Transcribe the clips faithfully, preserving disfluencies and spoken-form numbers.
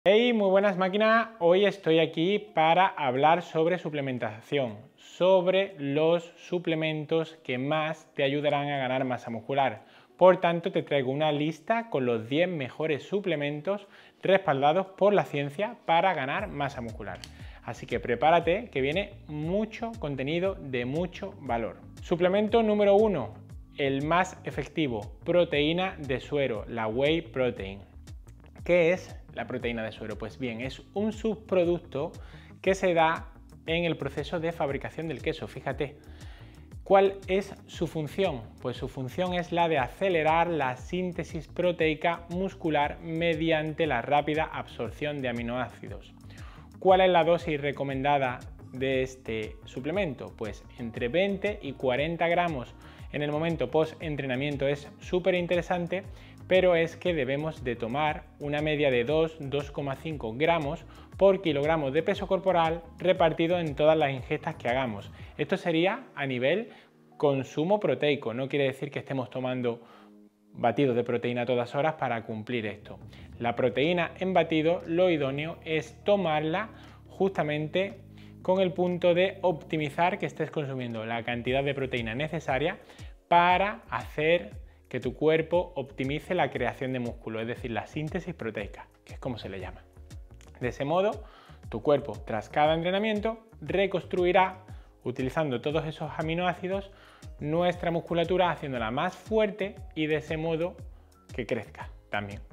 Hey, muy buenas máquinas, hoy estoy aquí para hablar sobre suplementación, sobre los suplementos que más te ayudarán a ganar masa muscular. Por tanto, te traigo una lista con los diez mejores suplementos respaldados por la ciencia para ganar masa muscular. Así que prepárate que viene mucho contenido de mucho valor. Suplemento número uno, el más efectivo, proteína de suero, la Whey Protein. ¿Qué es la proteína de suero? Pues bien, es un subproducto que se da en el proceso de fabricación del queso. Fíjate, ¿cuál es su función? Pues su función es la de acelerar la síntesis proteica muscular mediante la rápida absorción de aminoácidos. ¿Cuál es la dosis recomendada de este suplemento? Pues entre veinte y cuarenta gramos en el momento post-entrenamiento. Es súper interesante, pero es que debemos de tomar una media de dos a dos coma cinco gramos por kilogramo de peso corporal repartido en todas las ingestas que hagamos. Esto sería a nivel consumo proteico, no quiere decir que estemos tomando batidos de proteína a todas horas para cumplir esto. La proteína en batido, lo idóneo es tomarla justamente con el punto de optimizar que estés consumiendo la cantidad de proteína necesaria para hacer que tu cuerpo optimice la creación de músculo, es decir, la síntesis proteica, que es como se le llama. De ese modo, tu cuerpo, tras cada entrenamiento, reconstruirá, utilizando todos esos aminoácidos, nuestra musculatura, haciéndola más fuerte y de ese modo que crezca también.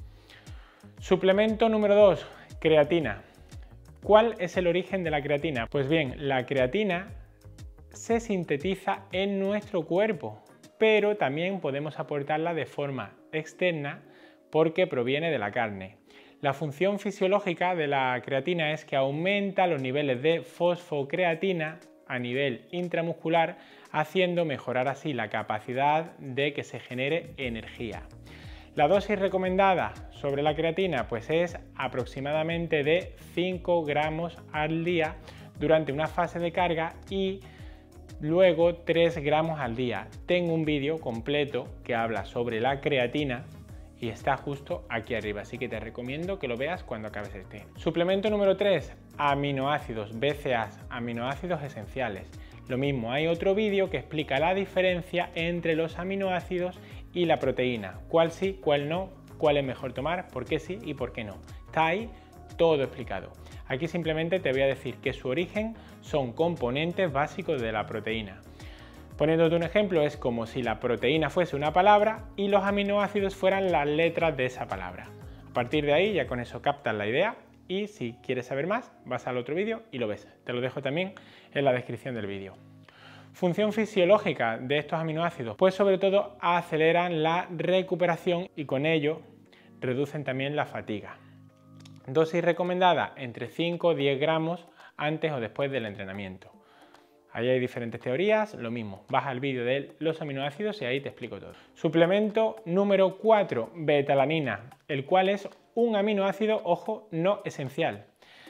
Suplemento número dos, creatina. ¿Cuál es el origen de la creatina? Pues bien, la creatina se sintetiza en nuestro cuerpo, pero también podemos aportarla de forma externa porque proviene de la carne. La función fisiológica de la creatina es que aumenta los niveles de fosfocreatina a nivel intramuscular, haciendo mejorar así la capacidad de que se genere energía. La dosis recomendada sobre la creatina pues es aproximadamente de cinco gramos al día durante una fase de carga y luego tres gramos al día. Tengo un vídeo completo que habla sobre la creatina y está justo aquí arriba, así que te recomiendo que lo veas cuando acabes este. Suplemento número tres, aminoácidos, B C A s, aminoácidos esenciales. Lo mismo, hay otro vídeo que explica la diferencia entre los aminoácidos y la proteína, cuál sí, cuál no, cuál es mejor tomar, por qué sí y por qué no. Está ahí todo explicado. Aquí simplemente te voy a decir que su origen son componentes básicos de la proteína. Poniéndote un ejemplo, es como si la proteína fuese una palabra y los aminoácidos fueran las letras de esa palabra. A partir de ahí ya con eso captas la idea y si quieres saber más vas al otro vídeo y lo ves. Te lo dejo también en la descripción del vídeo. Función fisiológica de estos aminoácidos, pues sobre todo aceleran la recuperación y con ello reducen también la fatiga. Dosis recomendada entre cinco a diez gramos antes o después del entrenamiento. Ahí hay diferentes teorías, lo mismo, vas al vídeo de los aminoácidos y ahí te explico todo. Suplemento número cuatro, betalanina, el cual es un aminoácido, ojo, no esencial.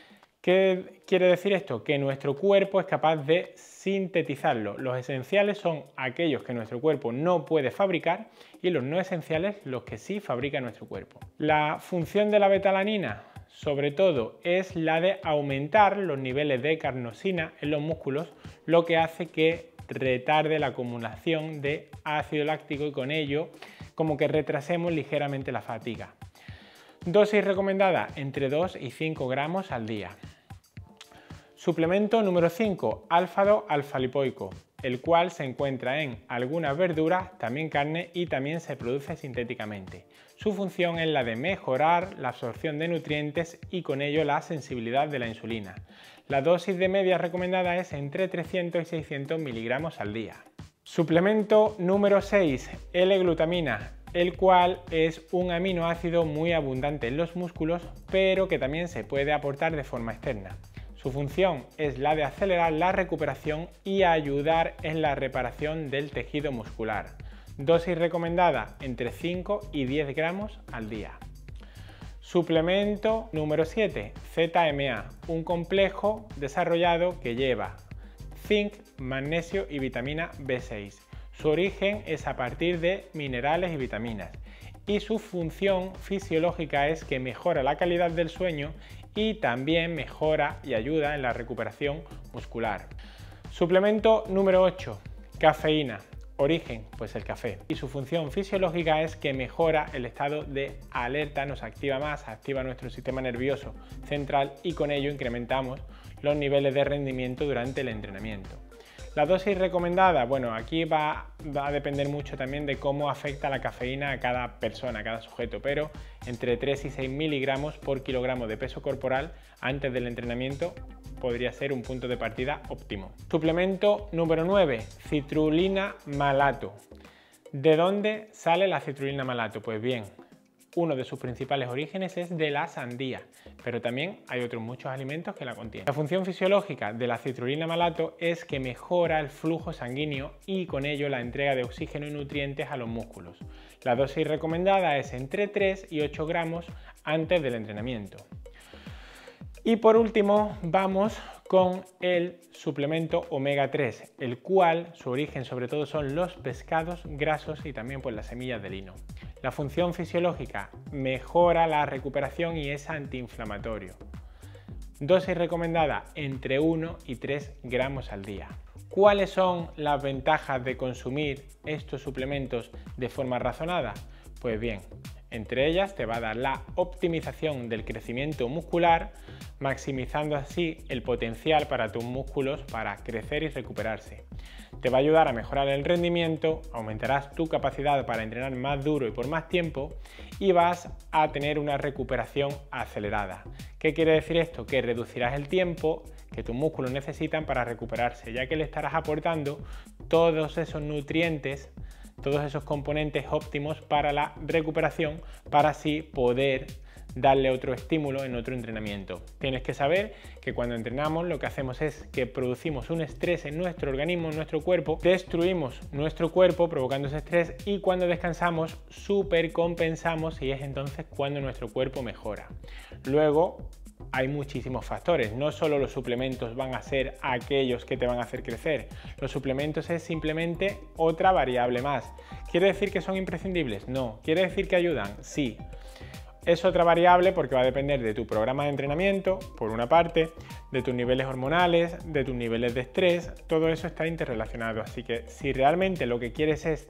¿Qué quiere decir esto? Que nuestro cuerpo es capaz de sintetizarlo. Los esenciales son aquellos que nuestro cuerpo no puede fabricar y los no esenciales los que sí fabrica nuestro cuerpo. La función de la betalanina, sobre todo, es la de aumentar los niveles de carnosina en los músculos, lo que hace que retarde la acumulación de ácido láctico y con ello como que retrasemos ligeramente la fatiga. Dosis recomendada entre dos y cinco gramos al día. Suplemento número cinco, álfado alfa-lipoico, el cual se encuentra en algunas verduras, también carne y también se produce sintéticamente. Su función es la de mejorar la absorción de nutrientes y con ello la sensibilidad de la insulina. La dosis de media recomendada es entre trescientos y seiscientos miligramos al día. Suplemento número seis, L-glutamina, el cual es un aminoácido muy abundante en los músculos, pero que también se puede aportar de forma externa. Su función es la de acelerar la recuperación y ayudar en la reparación del tejido muscular. Dosis recomendada entre cinco y diez gramos al día. Suplemento número siete, Z M A, un complejo desarrollado que lleva zinc, magnesio y vitamina B seis. Su origen es a partir de minerales y vitaminas y su función fisiológica es que mejora la calidad del sueño y también mejora y ayuda en la recuperación muscular. Suplemento número ocho, cafeína. Origen, pues el café. Y su función fisiológica es que mejora el estado de alerta, nos activa más, activa nuestro sistema nervioso central y con ello incrementamos los niveles de rendimiento durante el entrenamiento. La dosis recomendada, bueno, aquí va, va a depender mucho también de cómo afecta la cafeína a cada persona, a cada sujeto, pero entre tres y seis miligramos por kilogramo de peso corporal antes del entrenamiento podría ser un punto de partida óptimo. Suplemento número nueve, citrulina malato. ¿De dónde sale la citrulina malato? Pues bien, uno de sus principales orígenes es de la sandía, pero también hay otros muchos alimentos que la contienen. La función fisiológica de la citrulina malato es que mejora el flujo sanguíneo y con ello la entrega de oxígeno y nutrientes a los músculos. La dosis recomendada es entre tres y ocho gramos antes del entrenamiento. Y por último vamos con el suplemento omega tres, el cual su origen sobre todo son los pescados grasos y también pues las semillas de lino. La función fisiológica mejora la recuperación y es antiinflamatorio. Dosis recomendada entre uno y tres gramos al día. ¿Cuáles son las ventajas de consumir estos suplementos de forma razonada? Pues bien, entre ellas te va a dar la optimización del crecimiento muscular, maximizando así el potencial para tus músculos para crecer y recuperarse. Te va a ayudar a mejorar el rendimiento, aumentarás tu capacidad para entrenar más duro y por más tiempo y vas a tener una recuperación acelerada. ¿Qué quiere decir esto? Que reducirás el tiempo que tus músculos necesitan para recuperarse, ya que le estarás aportando todos esos nutrientes, todos esos componentes óptimos para la recuperación, para así poder darle otro estímulo en otro entrenamiento. Tienes que saber que cuando entrenamos lo que hacemos es que producimos un estrés en nuestro organismo, en nuestro cuerpo, destruimos nuestro cuerpo provocando ese estrés y cuando descansamos supercompensamos y es entonces cuando nuestro cuerpo mejora. Luego hay muchísimos factores, no solo los suplementos van a ser aquellos que te van a hacer crecer, los suplementos es simplemente otra variable más. ¿Quiere decir que son imprescindibles? No. ¿Quiere decir que ayudan? Sí. Es otra variable porque va a depender de tu programa de entrenamiento, por una parte, de tus niveles hormonales, de tus niveles de estrés, todo eso está interrelacionado, así que si realmente lo que quieres es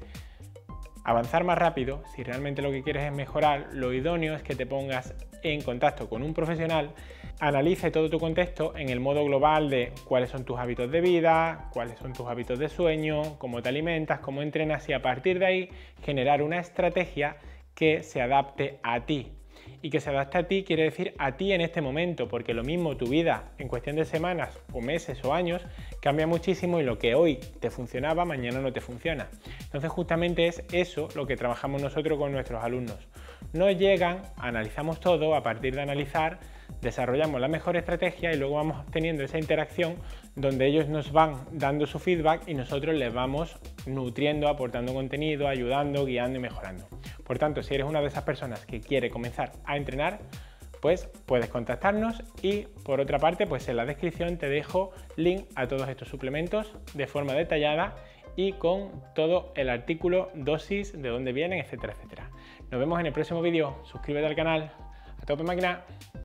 avanzar más rápido, si realmente lo que quieres es mejorar, lo idóneo es que te pongas en contacto con un profesional, analice todo tu contexto en el modo global de cuáles son tus hábitos de vida, cuáles son tus hábitos de sueño, cómo te alimentas, cómo entrenas y a partir de ahí generar una estrategia que se adapte a ti. Y que se adapte a ti quiere decir a ti en este momento, porque lo mismo tu vida en cuestión de semanas o meses o años cambia muchísimo y lo que hoy te funcionaba mañana no te funciona. Entonces justamente es eso lo que trabajamos nosotros con nuestros alumnos. Nos llegan, analizamos todo, a partir de analizar desarrollamos la mejor estrategia y luego vamos teniendo esa interacción donde ellos nos van dando su feedback y nosotros les vamos nutriendo, aportando contenido, ayudando, guiando y mejorando. Por tanto, si eres una de esas personas que quiere comenzar a entrenar, pues puedes contactarnos y por otra parte, pues en la descripción te dejo link a todos estos suplementos de forma detallada y con todo el artículo, dosis, de dónde vienen, etcétera, etcétera. Nos vemos en el próximo vídeo. Suscríbete al canal. A tope máquina.